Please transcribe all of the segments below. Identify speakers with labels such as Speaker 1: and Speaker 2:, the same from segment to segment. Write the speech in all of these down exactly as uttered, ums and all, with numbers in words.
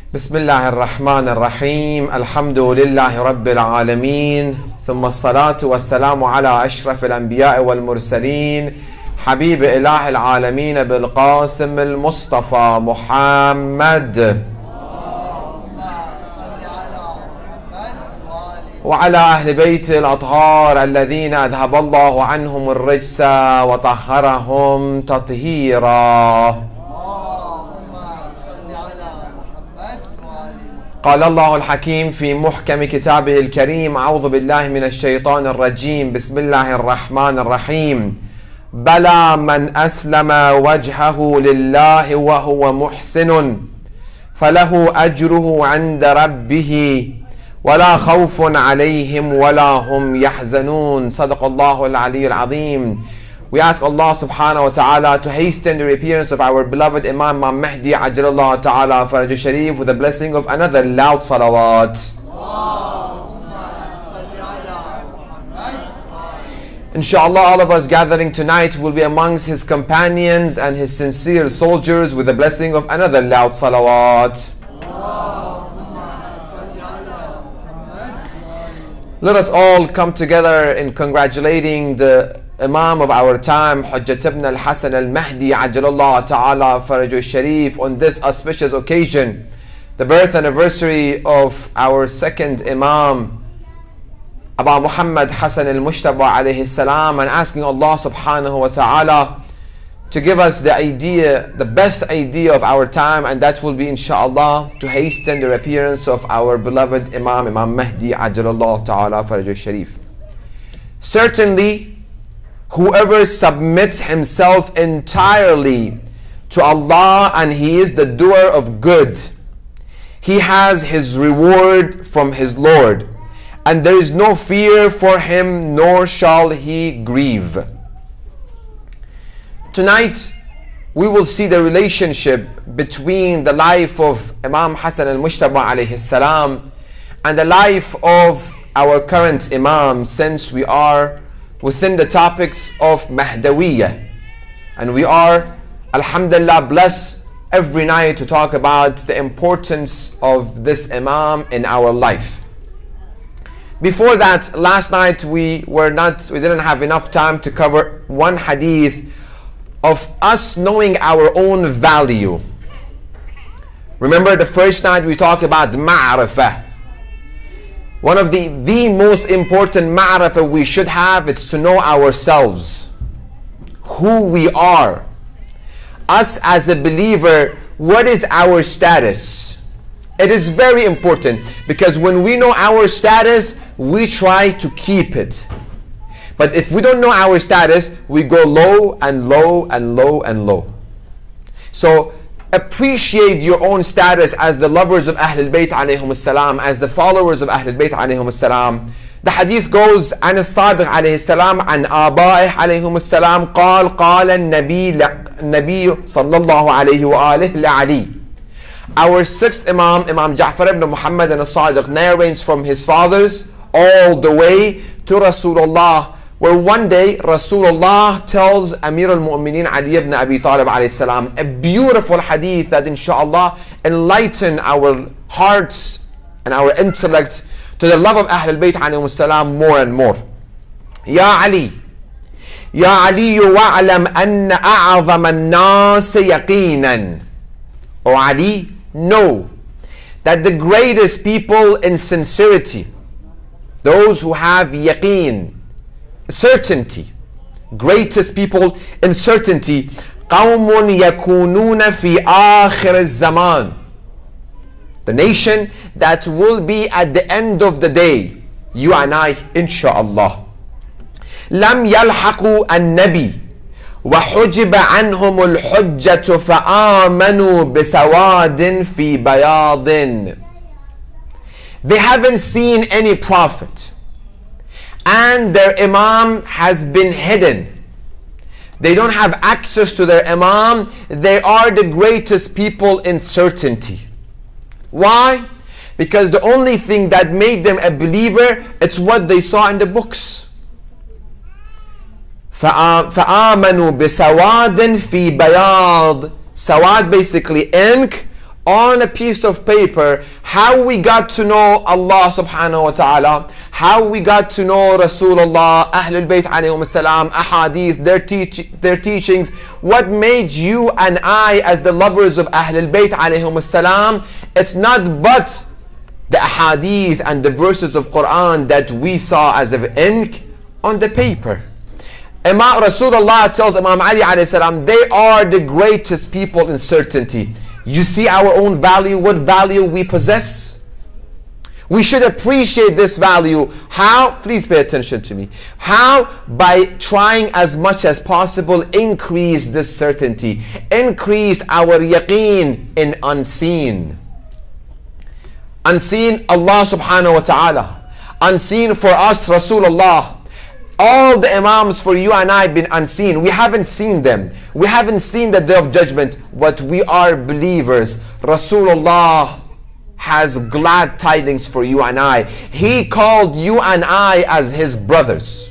Speaker 1: بسم الله الرحمن الرحيم الحمد لله رب العالمين ثم الصلاة والسلام على أشرف الأنبياء والمرسلين حبيب إله العالمين بالقاسم المصطفى محمد وعلى أهل بيت الأطهار الذين أذهب الله عنهم الرجس وطهرهم تطهيرا. قال الله الحكيم في محكم كتابه الكريم: أعوذ بالله من الشيطان الرجيم، بسم الله الرحمن الرحيم. بلى من أسلم وجهه لله وهو محسن فله أجره عند ربه ولا خوف عليهم ولا هم يحزنون. صدق الله العلي العظيم. We ask Allah subhanahu wa ta'ala to hasten the reappearance of our beloved Imam Mahdi ajjallahu ta'ala faraj sharif with the blessing of another loud salawat. Inshallah, all of us gathering tonight will be amongst his companions and his sincere soldiers with the blessing of another loud salawat. Let us all come together in congratulating the Imam of our time, Hujjat ibn al-Hasan al-Mahdi ajjallahu ta'ala faraj sharif, on this auspicious occasion, the birth anniversary of our second Imam, Abu Muhammad Hasan al-Mustafa alayhi salam, and asking Allah subhanahu wa ta'ala to give us the idea, the best idea of our time, and that will be inshallah to hasten the appearance of our beloved Imam, Imam Mahdi ajjallahu ta'ala faraj sharif. Certainly, whoever submits himself entirely to Allah and he is the doer of good, he has his reward from his Lord, and there is no fear for him, nor shall he grieve. Tonight, we will see the relationship between the life of Imam Hasan al-Mustafa alayhi salam and the life of our current Imam, since we are within the topics of Mahdawiyah, and we are, alhamdulillah, blessed every night to talk about the importance of this Imam in our life. Before that, last night we were not, we didn't have enough time to cover one hadith of us knowing our own value. Remember the first night we talked about ma'rifah. One of the, the most important ma'rifah we should have is to know ourselves, who we are. Us as a believer, what is our status? It is very important, because when we know our status, we try to keep it. But if we don't know our status, we go low and low and low and low. So appreciate your own status as the lovers of Ahlul Bayt alayhum salam, as the followers of Ahlul Bayt alayhum salam. The hadith goes, عن الصادق عليه السلام عن آبائه عليهم السلام قال قال النبي النبي صلى الله عليه وآله لعلي. Our sixth Imam, Imam Ja'far ibn Muhammad and al-Sadiq, narrates from his fathers all the way to Rasulullah, where one day Rasulullah tells Amir al-Mu'mineen Ali ibn Abi Talib alayhi salam a beautiful hadith that inshallah enlighten our hearts and our intellect to the love of Ahlul Bayt alayhim salam more and more. Ya Ali, Ya Ali, wa'alam anna a'azam an-nas yaqinan. O Ali, know that the greatest people in sincerity, those who have yaqeen, certainty, greatest people in certainty, قوم يكونون في آخر الزمان, the nation that will be at the end of the day, you and I, inshallah. لم يلحقوا النبي وحجب عنهم الحجة فآمنوا بسواد في بياض. They haven't seen any prophet, and their Imam has been hidden. They don't have access to their Imam. They are the greatest people in certainty. Why? Because the only thing that made them a believer, it's what they saw in the books. فَآمَنُوا بِسَوَادٍ فِي بَيَاضٍ. Sawad, basically ink on a piece of paper how we got to know Allah subhanahu wa ta'ala, how we got to know Rasulullah, Ahlul Bayt alayhum salam, ahadith, their, teach, their teachings, what made you and I as the lovers of Ahlul Bayt alayhum salam, it's not but the ahadith and the verses of Quran that we saw as of ink on the paper. Imam Rasulullah tells Imam Ali alayhi salam, they are the greatest people in certainty. You see our own value, what value we possess? We should appreciate this value. How? Please pay attention to me. How? By trying as much as possible, increase this certainty. Increase our yaqeen in unseen. Unseen, Allah subhanahu wa ta'ala. Unseen for us, Rasulullah. All the Imams for you and I have been unseen. We haven't seen them. We haven't seen the day of judgment, but we are believers. Rasulullah has glad tidings for you and I. He called you and I as his brothers.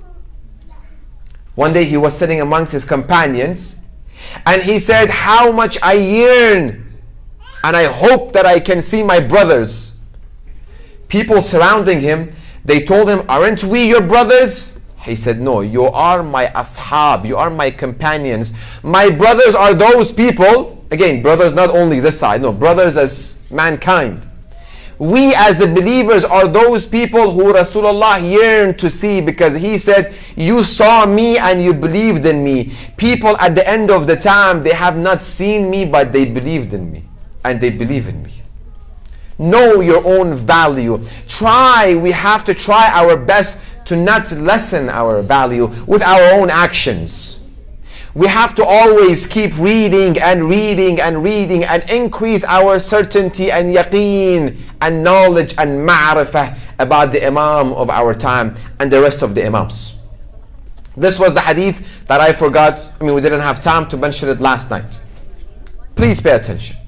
Speaker 1: One day he was sitting amongst his companions and he said, how much I yearn and I hope that I can see my brothers. People surrounding him, they told him, aren't we your brothers? He said, no, you are my ashab, you are my companions. My brothers are those people, again, brothers not only this side, no, brothers as mankind. We as the believers are those people who Rasulullah yearned to see, because he said, you saw me and you believed in me. People at the end of the time, they have not seen me, but they believed in me and they believe in me. Know your own value. Try, we have to try our best to not lessen our value with our own actions. We have to always keep reading and reading and reading and increase our certainty and yaqeen and knowledge and ma'rifah about the Imam of our time and the rest of the Imams. This was the hadith that I forgot. I mean, we didn't have time to mention it last night. Please pay attention.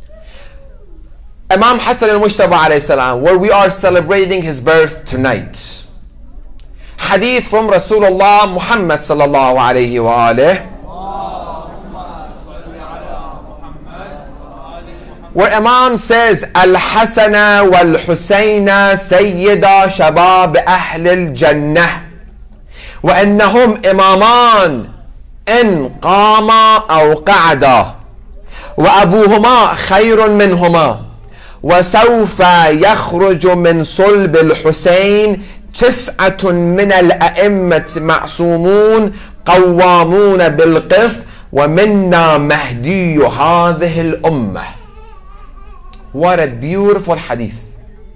Speaker 1: Imam Hassan al-Mujtaba alayhi salam, where we are celebrating his birth tonight. Hadith from Rasulullah Muhammad sallallahu alayhi wa alayhi, where Imam says, Al-Hasana wal-Husayna sayyida shabab ahl al-Jannah wa annahum imaman in qama aw qa'ada wa abuhuma khayrun minhuma وسوف يخرج من صلب الحسين تسعة من الأئمة معصومون قوامون بالقسط ومنا مهدي هذه الأمة. What a beautiful hadith.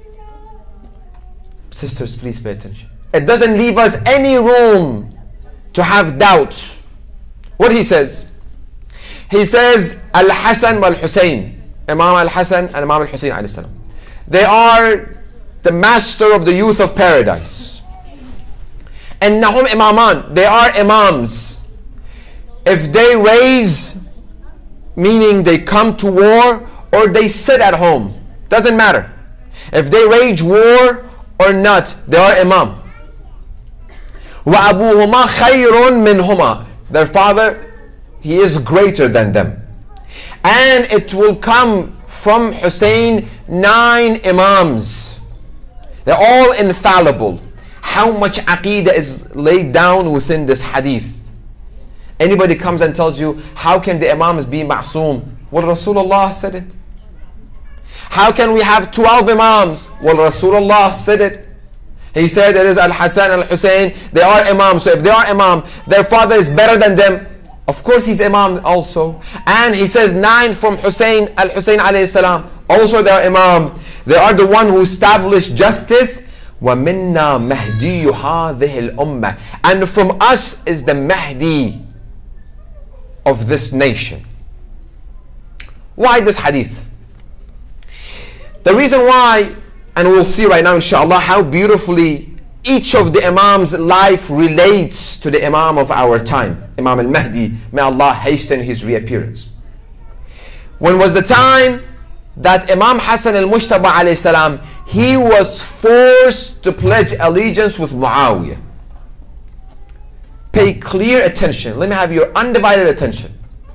Speaker 1: Sisters, please pay attention. It doesn't leave us any room to have doubt. What he says? He says, Al-Hasan wal-Husayn, Imam Al-Hasan and Imam Al-Husayn alayhi salam, they are the master of the youth of paradise. And Nahum Imaman, they are imams. If they raise, meaning they come to war, or they sit at home, doesn't matter. If they wage war or not, they are imam. وَأَبُوهُمَا خَيْرٌ مِّنْهُمَا, their father, he is greater than them. And it will come from Hussein nine imams. They're all infallible. How much aqeedah is laid down within this hadith? Anybody comes and tells you, how can the imams be ma'soom? Well, Rasulullah said it. How can we have twelve imams? Well, Rasulullah said it. He said it is Al-Hasan and Al-Hussein. They are imams. So if they are imam, their father is better than them. Of course he's imam also. And he says nine from Hussein, Al-Hussein alayhi salam. Also they are imam. They are the one who established justice. وَمِنَّا مَهْدِيُّ هَذِهِ الْأُمَّةِ, and from us is the Mahdi of this nation. Why this hadith? The reason why, and we'll see right now inshallah how beautifully each of the Imam's life relates to the Imam of our time, Imam al-Mahdi, may Allah hasten his reappearance. When was the time that Imam Hassan al-Mujtaba alayhi salam, he was forced to pledge allegiance with Muawiyah? Pay clear attention. Let me have your undivided attention.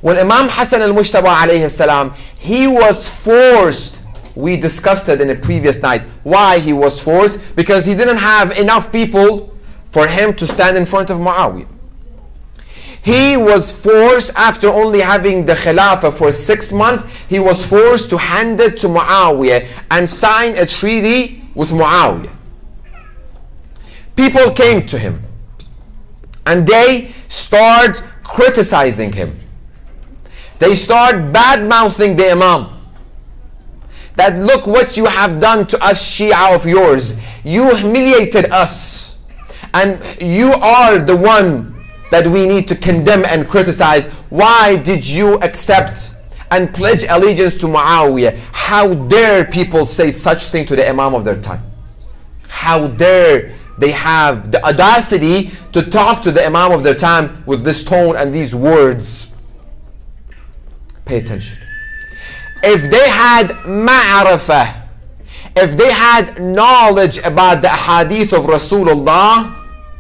Speaker 1: When Imam Hassan al-Mujtaba alayhi salam, he was forced. We discussed it in a previous night. Why he was forced? Because he didn't have enough people for him to stand in front of Muawiyah. He was forced, after only having the Khilafah for six months, he was forced to hand it to Muawiyah and sign a treaty with Muawiyah. People came to him and they start criticizing him. They start bad-mouthing the Imam. That, look what you have done to us, Shia of yours. You humiliated us. And you are the one that we need to condemn and criticize. Why did you accept and pledge allegiance to Muawiyah? How dare people say such thing to the Imam of their time? How dare they have the audacity to talk to the Imam of their time with this tone and these words? Pay attention. If they had ma'arafah, if they had knowledge about the hadith of Rasulullah,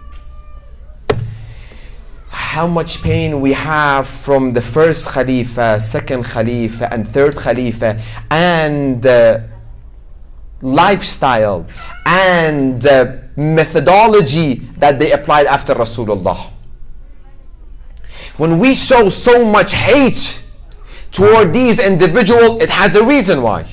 Speaker 1: how much pain we have from the first Khalifa, second Khalifa, and third Khalifa, and uh, lifestyle and uh, methodology that they applied after Rasulullah. When we show so much hate toward these individuals, it has a reason why.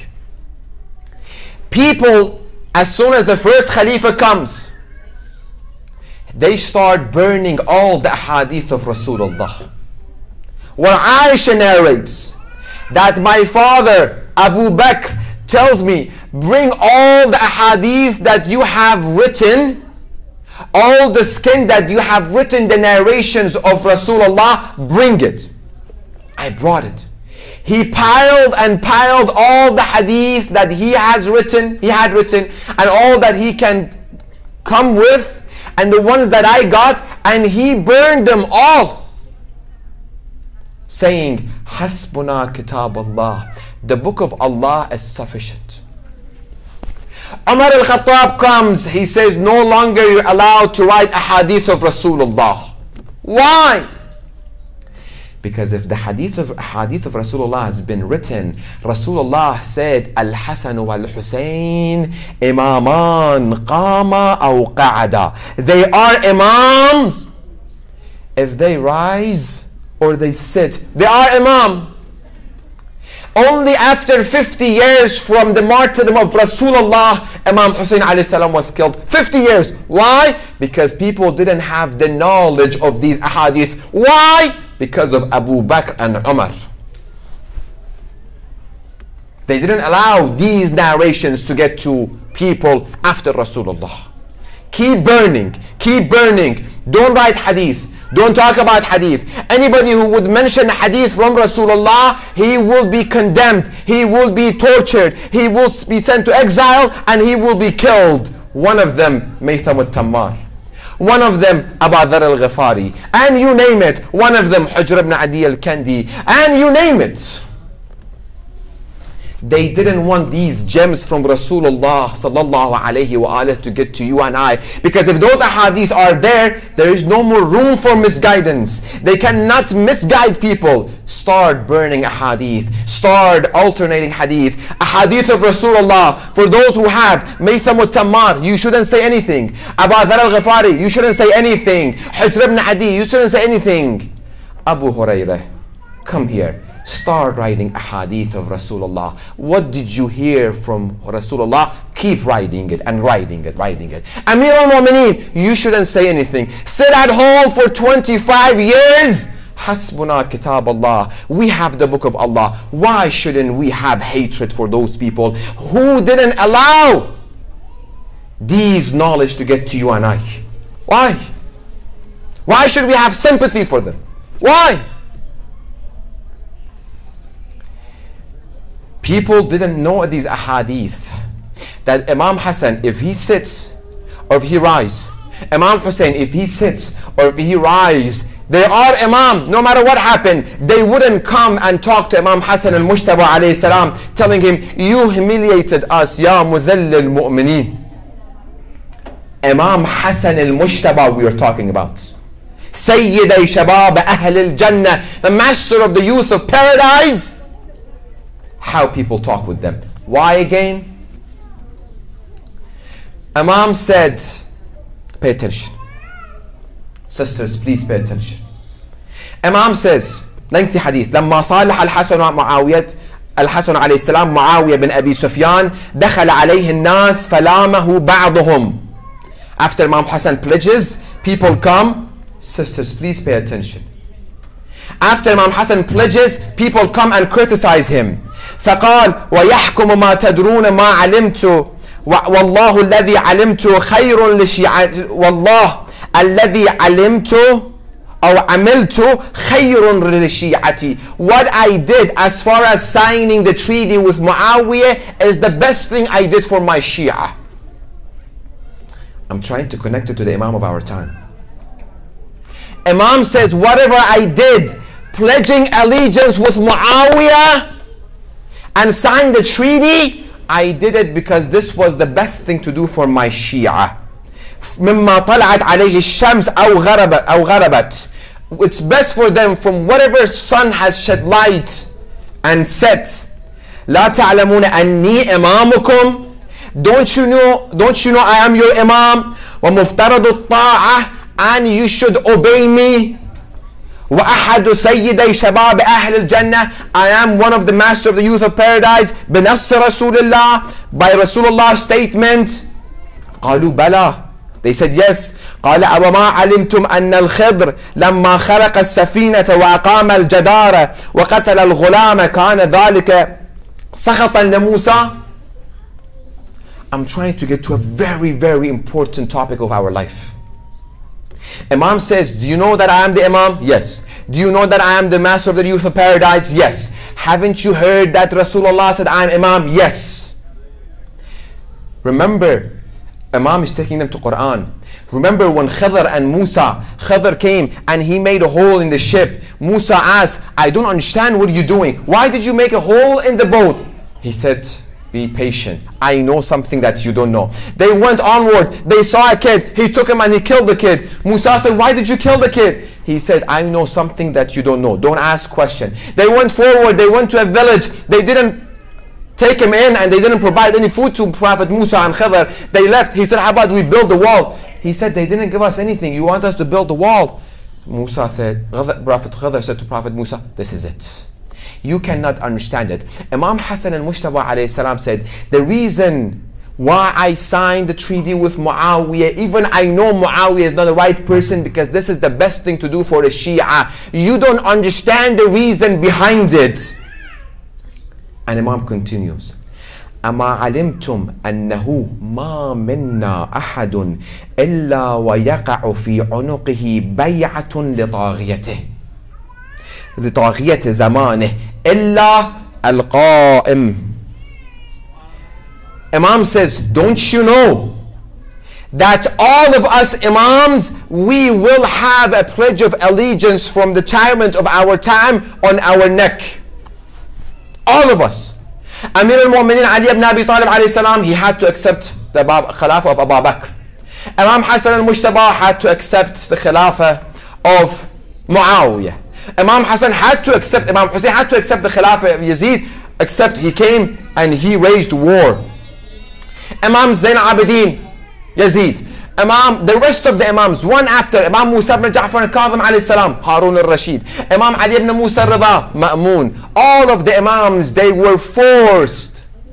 Speaker 1: People, as soon as the first Khalifa comes, they start burning all the hadith of Rasulullah. Where Aisha narrates that my father Abu Bakr tells me, bring all the hadith that you have written, all the skin that you have written, the narrations of Rasulullah, bring it. I brought it. He piled and piled all the hadith that he has written, he had written, and all that he can come with, and the ones that I got, and he burned them all, saying, Hasbuna kitab Allah, the book of Allah is sufficient. Umar al-Khattab comes, he says, no longer you're allowed to write a hadith of Rasulullah. Why? Because if the hadith of hadith of Rasulullah has been written, Rasulullah said, Al-Hasan wal-Husayn imaman qama aw qa'ada. They are imams if they rise or they sit. They are imam. Only after fifty years from the martyrdom of Rasulullah, Imam Hussein alayhi salam was killed. fifty years. Why? Because people didn't have the knowledge of these ahadith. Why? Because of Abu Bakr and Umar. They didn't allow these narrations to get to people after Rasulullah. Keep burning, keep burning. Don't write hadith. Don't talk about hadith. Anybody who would mention hadith from Rasulullah, he will be condemned, he will be tortured, he will be sent to exile, and he will be killed. One of them, Maytham al-Tammar. One of them, Abu Dharr al-Ghifari. And you name it. One of them, Hujr ibn Adi al-Kandi. And you name it. They didn't want these gems from Rasulullah sallallahu alayhi wa alayhi to get to you and I. Because if those ahadith are there, there is no more room for misguidance. They cannot misguide people. Start burning ahadith. Start alternating hadith. Ahadith of Rasulullah. For those who have Maytham al-Tammar, you shouldn't say anything. Abu Dharr al-Ghifari, you shouldn't say anything. Hujr ibn Adi, you shouldn't say anything. Abu Hurairah, come here. Start writing a hadith of Rasulullah. What did you hear from Rasulullah? Keep writing it and writing it, writing it. Amir al-Mu'mineen, you shouldn't say anything. Sit at home for twenty-five years. Hasbuna kitab Allah. We have the book of Allah. Why shouldn't we have hatred for those people who didn't allow these knowledge to get to you and I? Why? Why should we have sympathy for them? Why? People didn't know these ahadith, that Imam Hassan, if he sits or if he rises, Imam Hussein, if he sits or if he rises, they are Imam. No matter what happened, they wouldn't come and talk to Imam Hassan al-Mujtaba alayhi salam, telling him, you humiliated us, ya mudhall al-mu'mineen. Imam Hassan al-Mujtaba we are talking about. Sayyidi Shabab Ahl al-Jannah, the master of the youth of paradise. How people talk with them. Why again? Imam said, pay attention. Sisters, please pay attention. Imam says, lengthy hadith, لما صالح الحسن ومعاوية الحسن عليه السلام معاوية بن أبي سفيان دخل عليه الناس فلامه بعضهم. After Imam Hassan pledges, people come. Sisters, please pay attention. After Imam Hassan pledges, people come and criticize him. فقال ويحكم ما تدرون ما علمت والله الذي علمت خير لشيعة والله الذي علمت أو عملت خير لشيعتي. What I did as far as signing the treaty with Muawiyah is the best thing I did for my Shia. I'm trying to connect it to the Imam of our time. Imam says, whatever I did, pledging allegiance with Muawiyah and sign the treaty, I did it because this was the best thing to do for my Shia. مما طلعت عليه الشمس أو غربت أو غربت. It's best for them from whatever sun has shed light and set. لا تعلمون أني إمامكم. Don't you know? Don't you know I am your Imam? ومفترض الطاعة, and you should obey me. وأحد سيدي شباب أهل الجنة, I am one of the master of the youth of paradise. بنص رسول الله, by Rasulullah's statement. قالوا بلى. They said yes. قال أوما علمتم أن الخضر لما خلق السفينة وأقام الجدار وقتل الغلام كان ذلك سخطا لموسى. I'm trying to get to a very, very important topic of our life. Imam says, do you know that I am the Imam? Yes. Do you know that I am the master of the youth of paradise? Yes. Haven't you heard that Rasulullah said I am Imam? Yes. Remember, Imam is taking them to Quran. Remember when Khidr and Musa, Khidr came and he made a hole in the ship. Musa asked, I don't understand what you're doing. Why did you make a hole in the boat? He said, be patient. I know something that you don't know. They went onward. They saw a kid. He took him and he killed the kid. Musa said, why did you kill the kid? He said, I know something that you don't know. Don't ask question. They went forward. They went to a village. They didn't take him in and they didn't provide any food to Prophet Musa and Khidr. They left. He said, how about we build the wall? He said, they didn't give us anything. You want us to build the wall? Musa said, Prophet Khidr said to Prophet Musa, this is it. You cannot understand it. Imam Hassan al-Mustafa alayhi salam said, the reason why I signed the treaty with Muawiyah, even I know Muawiyah is not the right person because this is the best thing to do for the Shia. You don't understand the reason behind it. And Imam continues, أما علمتم أنه ما منا أحد إلا ويقع في عنقه بيعة لطاغيته لطاغية زمانه إلا القائم. Imam says, don't you know that all of us Imams, we will have a pledge of allegiance from the tyrant of our time on our neck. All of us. Amir al-Mu'minin Ali ibn Abi Talib alayhi salam, he had to accept the Khilafah of Abu Bakr. Imam Hassan al-Mujtaba had to accept the Khilafah of Muawiyah. Imam Hassan had to accept, Imam Hussein had to accept the Khilafah of Yazid, except he came and he waged war. Imam Zain al-Abidin, Yazid. Imam, the rest of the Imams, one after, Imam Musa ibn Ja'far al-Kadhim alayhi salam, Harun al-Rashid. Imam Ali ibn Musa al-Rida, Ma'mun. All of the Imams, they were forced.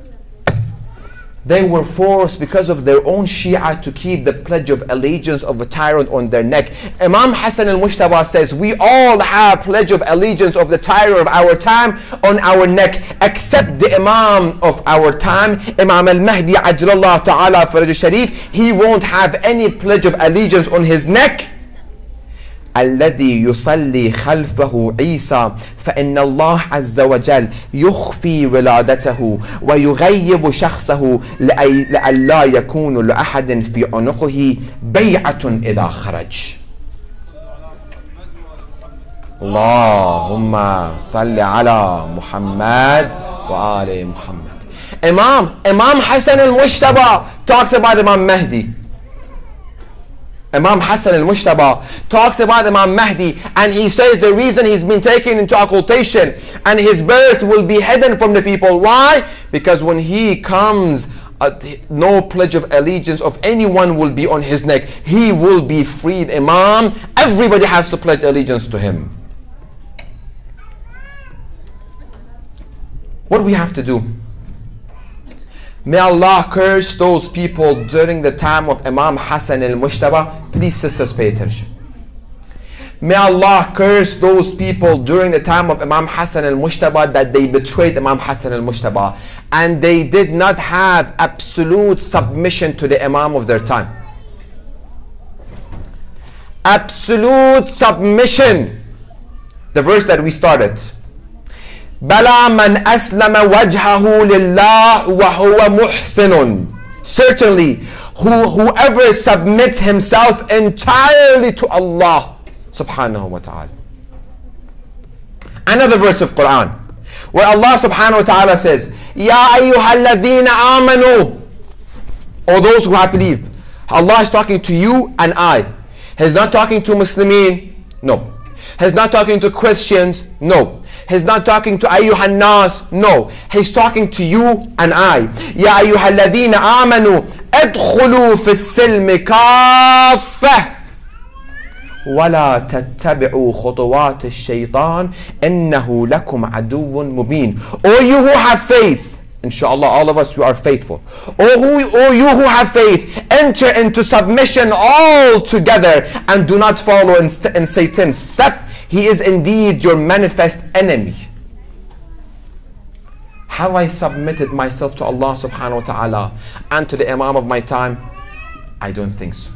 Speaker 1: They were forced because of their own Shia to keep the pledge of allegiance of a tyrant on their neck. Imam Hassan al-Mujtaba says, we all have pledge of allegiance of the tyrant of our time on our neck, except the Imam of our time, Imam al-Mahdi ajlallah ta'ala faraj sharif. He won't have any pledge of allegiance on his neck. الذي يصلي خلفه عيسى فإن الله عز وجل يخفي ولادته ويغيب شخصه لئلا يكون لأحد في عنقه بيعة إذا خرج. اللهم صل على محمد وآل محمد. Imam, Imam Hassan al-Mujtaba talks about Imam Mahdi. Imam Hassan al-Mujtaba talks about Imam Mahdi, and he says the reason he's been taken into occultation and his birth will be hidden from the people. Why? Because when he comes, uh, no pledge of allegiance of anyone will be on his neck. He will be freed. Imam, everybody has to pledge allegiance to him. What do we have to do? May Allah curse those people during the time of Imam Hassan al-Mujtaba. Please, sisters, pay attention. May Allah curse those people during the time of Imam Hassan al-Mujtaba that they betrayed Imam Hassan al-Mujtaba and they did not have absolute submission to the Imam of their time. Absolute submission. The verse that we started. بَلَا مَنْ أَسْلَمَ وَجْهَهُ لِلَّهِ وَهُوَ مُحْسِنٌ. Certainly, who, whoever submits himself entirely to Allah subhanahu wa ta'ala. Another verse of Quran where Allah subhanahu wa ta'ala says, يَا أَيُّهَا الَّذِينَ آمَنُوا. Or those who have believed. Allah is talking to you and I. He's not talking to Muslimin. No. He's not talking to Christians. No. He's not talking to ayyuhan nas. No. He's talking to you and I. Ya ayyuhal ladhina amanu adkhulu fi as-silmi kaffah wa la tattabi'u khutuwat ash-shaytan innahu lakum aduwwun mubin. O you who have faith, inshallah all of us we are faithful. O who O you who have faith, enter into submission all together and do not follow in, in Satan's step. He is indeed your manifest enemy. Have I submitted myself to Allah subhanahu wa ta'ala and to the Imam of my time? I don't think so.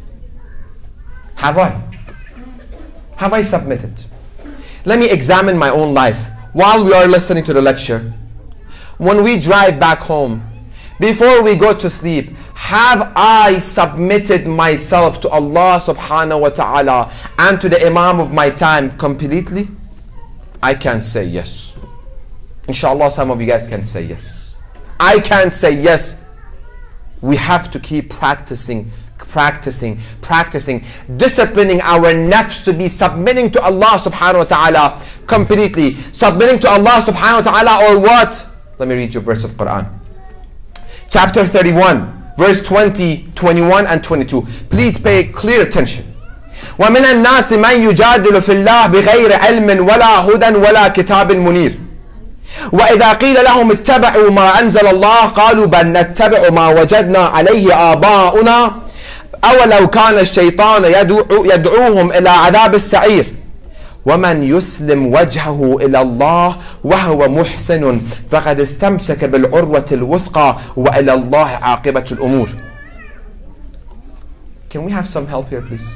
Speaker 1: Have I? Have I submitted? Let me examine my own life while we are listening to the lecture. When we drive back home, before we go to sleep, have I submitted myself to Allah subhanahu wa ta'ala and to the Imam of my time completely? I can say yes. Inshallah, some of you guys can say yes. I can say yes. We have to keep practicing, practicing, practicing, disciplining our nafs to be submitting to Allah subhanahu wa ta'ala completely. Submitting to Allah subhanahu wa ta'ala or what? Let me read you a verse of Quran. Chapter thirty-one, verse twenty, twenty-one and twenty-two. Please pay clear attention. وَمِنَ النَّاسِ مَنْ يُجَادِلُ فِي اللَّهِ بِغَيْرِ عِلْمٍ وَلَا هُدًى وَلَا كِتَابٍ مُنِيرٍ وَإِذَا قِيلَ لَهُمْ اتَّبَعُوا مَا أَنزَلَ اللَّهُ قَالُوا بَلْ نَتَّبِعُ مَا وَجَدْنَا عَلَيْهِ آبَاؤُنَا أَوَلَوْ كَانَ الشَّيْطَانُ يَدْعُوهُمْ إِلَى عَذَابِ السَّعِيرِ وَمَنْ يُسْلِمْ وَجْهَهُ إِلَى اللَّهِ وَهُوَ مُحْسِنٌ فَقَدْ اسْتَمْسَكَ بِالْعُرْوَةِ الْوُثْقَى وَإِلَى اللَّهِ عَاقِبَةُ الْأُمُورِ. Can we have some help here, please?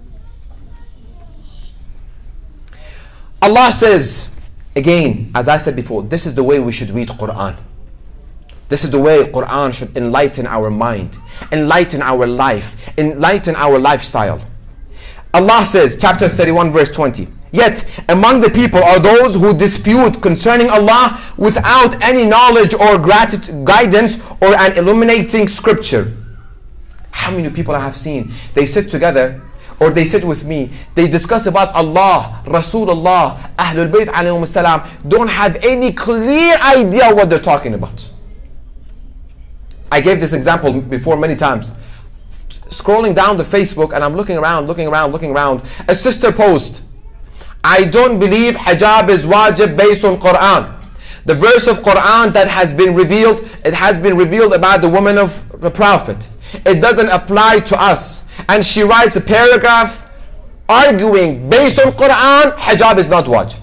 Speaker 1: Allah says, again, as I said before, this is the way we should read Quran. This is the way Quran should enlighten our mind, enlighten our life, enlighten our lifestyle. Allah says, chapter thirty-one, verse twenty, yet among the people are those who dispute concerning Allah without any knowledge or guidance or an illuminating scripture. How many people I have seen, they sit together or they sit with me, they discuss about Allah, Rasulullah, Ahlul Bayt alayhum salam, don't have any clear idea what they're talking about. I gave this example before many times. Scrolling down the Facebook and I'm looking around, looking around, looking around. A sister post, I don't believe hijab is wajib based on Quran. The verse of Quran that has been revealed, it has been revealed about the woman of the Prophet. It doesn't apply to us. And she writes a paragraph arguing based on Quran, hijab is not wajib.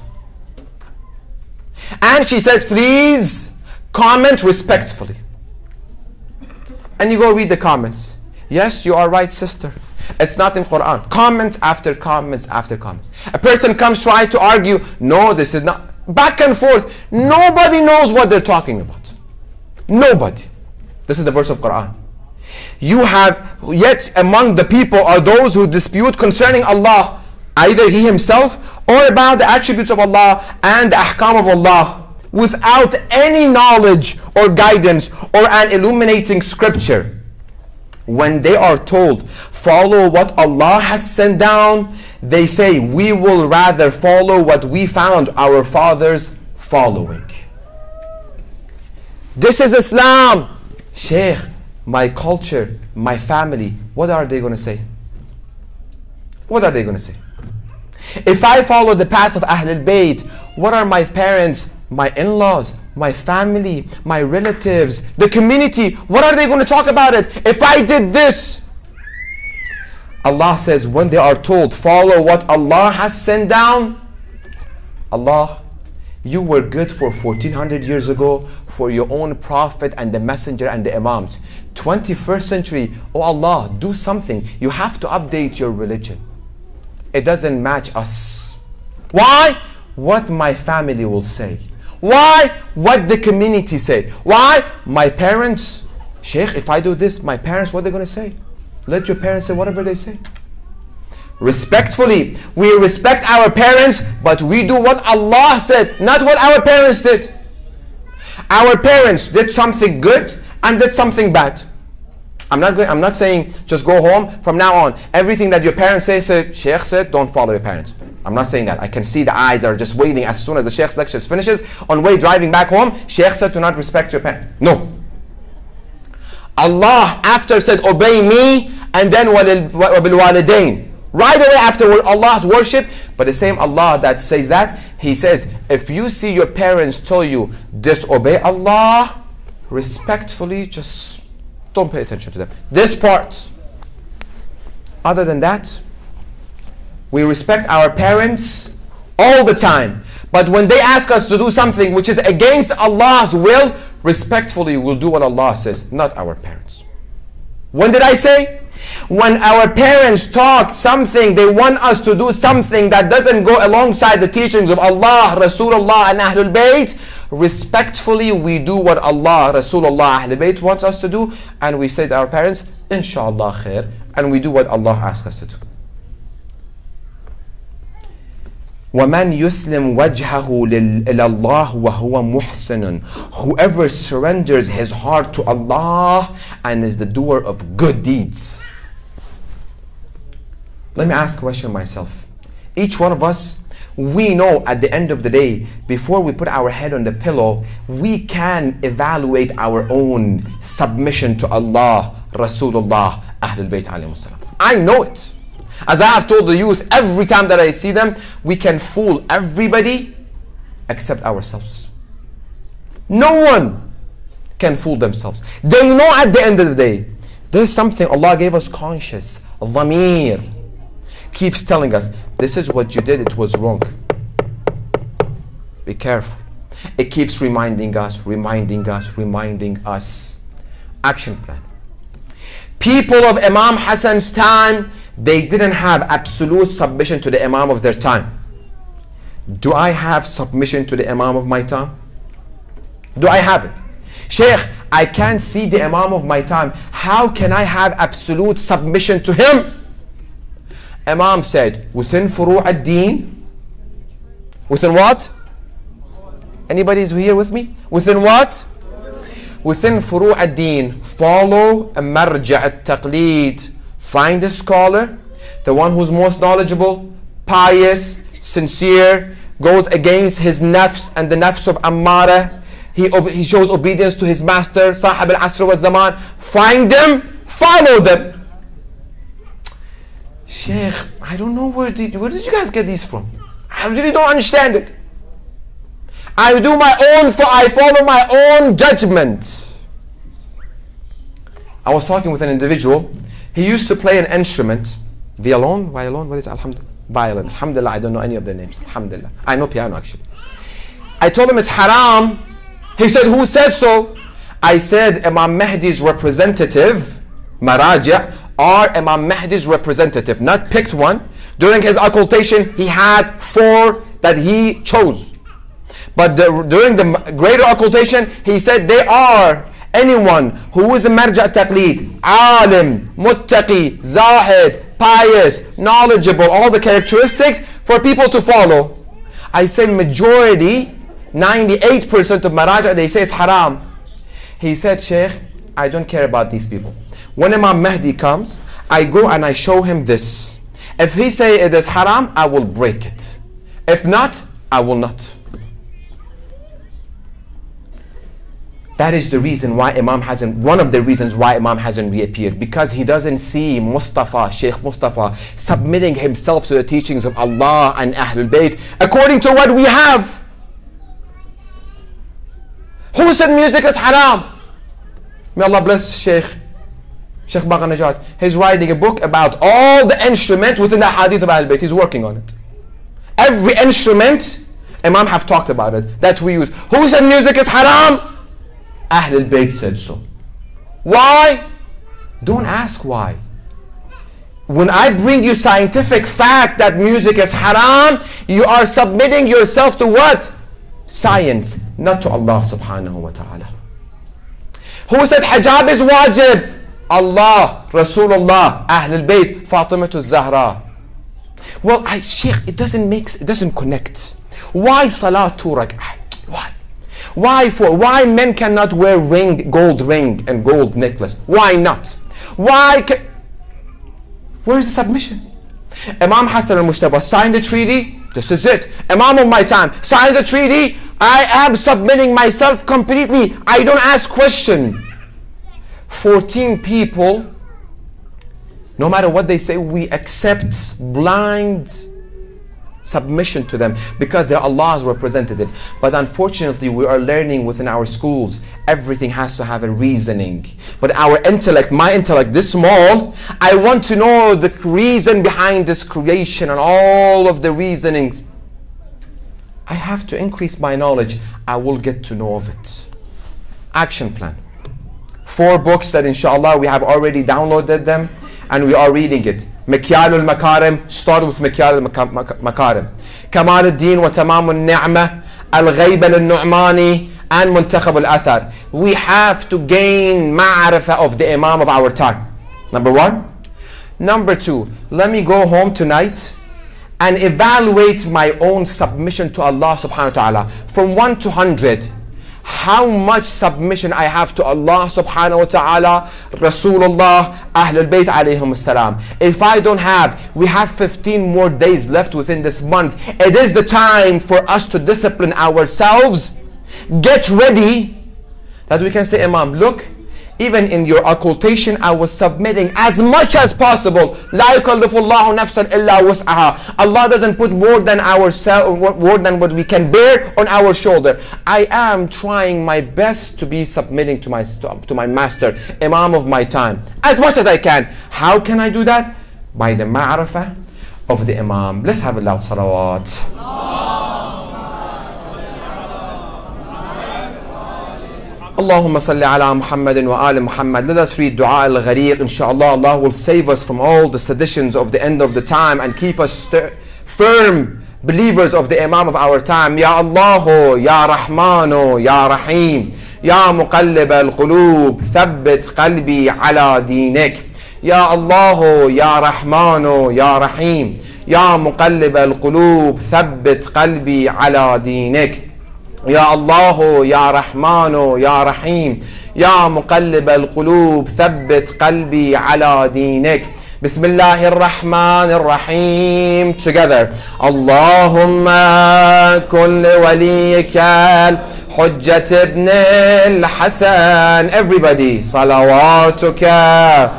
Speaker 1: And she said, please comment respectfully. And you go read the comments. Yes, you are right, sister. It's not in Quran. Comments after comments after comments. A person comes trying to argue, no, this is not. Back and forth. Nobody knows what they're talking about. Nobody. This is the verse of Quran. You have, yet among the people are those who dispute concerning Allah, either He Himself or about the attributes of Allah and the ahkam of Allah, without any knowledge or guidance or an illuminating scripture. when they are told, follow what Allah has sent down, they say, we will rather follow what we found our fathers following. This is Islam. Sheikh, my culture, my family, what are they going to say? What are they going to say? If I follow the path of Ahlul Bayt, what are my parents, my in-laws, my family, my relatives, the community, what are they going to talk about it? If I did this, Allah says, when they are told, follow what Allah has sent down, Allah, you were good for fourteen hundred years ago for your own prophet and the messenger and the imams. twenty-first century, oh Allah, do something. You have to update your religion. It doesn't match us. Why? What my family will say. Why? What the community say. Why? My parents. Sheikh, if I do this, my parents, what are they going to say? Let your parents say whatever they say. Respectfully, we respect our parents, but we do what Allah said, not what our parents did. Our parents did something good and did something bad. I'm not going, I'm not saying just go home from now on. Everything that your parents say, say, Sheikh said, don't follow your parents. I'm not saying that. I can see the eyes are just waiting as soon as the Sheikh's lecture finishes. On way driving back home, Sheikh said, do not respect your parents. No. Allah after said, obey me, and then وَبِالْوَالِدَيْنِ. Right away after Allah's worship. But the same Allah that says that, He says, if you see your parents tell you, disobey Allah, respectfully, just don't pay attention to them. This part. Other than that, we respect our parents all the time. But when they ask us to do something which is against Allah's will, respectfully we'll do what Allah says, not our parents. When did I say? When our parents talk something, they want us to do something that doesn't go alongside the teachings of Allah, Rasulullah and Ahlul Bayt, respectfully we do what Allah, Rasulullah, Ahlul Bayt wants us to do, and we say to our parents, Inshallah khair, and we do what Allah asks us to do. وَمَنْ يُسْلِمْ وَجْهَهُ إِلَى اللَّهِ وَهُوَ مُحْسِنٌ. Whoever surrenders his heart to Allah and is the doer of good deeds. Let me ask a question myself. Each one of us, we know at the end of the day, before we put our head on the pillow, we can evaluate our own submission to Allah, Rasulullah, Ahlul Bayt alayhi salam. I know it. As I have told the youth, every time that I see them, we can fool everybody except ourselves. No one can fool themselves. They know at the end of the day, there's something Allah gave us conscious, dhamir, keeps telling us, this is what you did, it was wrong. Be careful. It keeps reminding us, reminding us, reminding us. Action plan. People of Imam Hassan's time, they didn't have absolute submission to the Imam of their time. Do I have submission to the Imam of my time? Do I have it? Sheikh, I can't see the Imam of my time. How can I have absolute submission to him? Imam said, within furu' ad-deen, within what? Anybody is here with me? Within what? Within furu' ad-deen, follow a marja' at-taqleed. Find a scholar, the one who's most knowledgeable, pious, sincere, goes against his nafs and the nafs of Ammara. He, he shows obedience to his master, Sahib al-Asr wa Zaman. Find them, follow them. Sheikh, I don't know where did, where did you guys get these from? I really don't understand it. I do my own, I follow my own judgment. I was talking with an individual. He used to play an instrument, violin, violin, what is it? Alhamdulillah, violin. Alhamdulillah, I don't know any of their names. Alhamdulillah, I know piano actually. I told him it's haram. He said, who said so? I said, Imam Mahdi's representative, Maraja, are Imam Mahdi's representative, not picked one. During his occultation, he had four that he chose. But the, during the greater occultation, he said they are anyone who is a marja' taqleed, alim, muttaqi, zahid, pious, knowledgeable, all the characteristics for people to follow. I said majority, ninety-eight percent of maraja', they say it's haram. He said, Sheikh, I don't care about these people. When Imam Mahdi comes, I go and I show him this. If he say it is haram, I will break it. If not, I will not. That is the reason why Imam hasn't, one of the reasons why Imam hasn't reappeared, because he doesn't see Mustafa, Sheikh Mustafa, submitting himself to the teachings of Allah and Ahlul Bayt according to what we have. Who said music is haram? May Allah bless Sheikh, Sheikh Baqa Najat. He's writing a book about all the instruments within the hadith of Ahlul Bayt. He's working on it. Every instrument, Imam have talked about it, that we use. Who said music is haram? Ahlul Bayt said so. Why? Don't ask why. When I bring you scientific fact that music is haram, you are submitting yourself to what? Science, not to Allah subhanahu wa ta'ala. Who said hijab is wajib? Allah, Rasulullah, Ahlul Bayt, Fatimatu Zahra. Well, I, Sheikh, it doesn't make, it doesn't connect. Why salah two rak'ah? Why? Why for? Why men cannot wear ring, gold ring and gold necklace? Why not? Why? Ca Where is the submission? Imam Hassan al-Mustafa signed the treaty. This is it. Imam of my time signs the treaty. I am submitting myself completely. I don't ask question. fourteen people, no matter what they say, we accept blind submission to them because they're Allah's representative. But unfortunately, we are learning within our schools, everything has to have a reasoning. But our intellect, my intellect, this small, I want to know the reason behind this creation and all of the reasonings. I have to increase my knowledge. I will get to know of it. Action plan. Four books that inshallah we have already downloaded them and we are reading it. Mikyal al-Makarim, start with Mikyal al-Makarim. Kamal al-Din wa Tamam al-Ni'mah, Al-Ghayb al-Nu'mani, and Muntakhab al-Athar. We have to gain ma'arifah of the Imam of our time. Number one. Number two, let me go home tonight and evaluate my own submission to Allah subhanahu wa ta'ala. From one to hundred. How much submission I have to Allah subhanahu wa ta'ala, Rasulullah, Ahlul Bayt alayhim salam. If I don't have, we have fifteen more days left within this month. It is the time for us to discipline ourselves. Get ready that we can say, Imam, look, even in your occultation, I was submitting as much as possible. La yukallifullahu nafsan illa wus'aha. Allah doesn't put more than our more than what we can bear on our shoulder. I am trying my best to be submitting to my to, to my master, Imam of my time, as much as I can. How can I do that? By the ma'rifah of the Imam. Let's have a loud salawat. Allahumma salli ala Muhammadin wa ali Muhammad. Let us read Dua al-Ghariq. Inshallah, Allah will save us from all the seditions of the end of the time and keep us firm believers of the Imam of our time. Ya Allah, Ya Rahmanu, Ya Rahim, Ya Muqallib al-Qulub, Thabbit qalbi ala dinik. Ya Allah, Ya Rahmanu, Ya Rahim, Ya Muqallib al-Qulub, Thabbit qalbi ala dinik. Ya Allah, Ya Rahmanu, Ya Rahim, Ya Muqallib al-Qulub, Thabbit qalbi ala dinik. Bismillahir Rahmanir Rahim. Together. Allahumma kulli waliyika al-Hujjat ibn al-Hasan. Everybody. Salawatuka.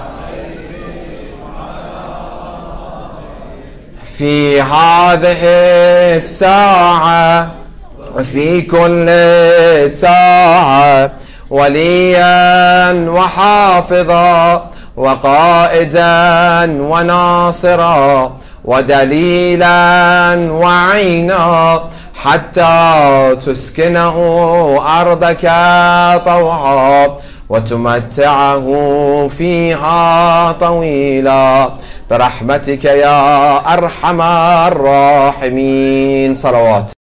Speaker 1: في هذه الساعة وفي كل ساعة وليا وحافظا وقائدا وناصرا ودليلا وعينا حتى تسكنه أرضك طوعا وتمتعه فيها طويلا برحمتك يا أرحم الراحمين. صلوات.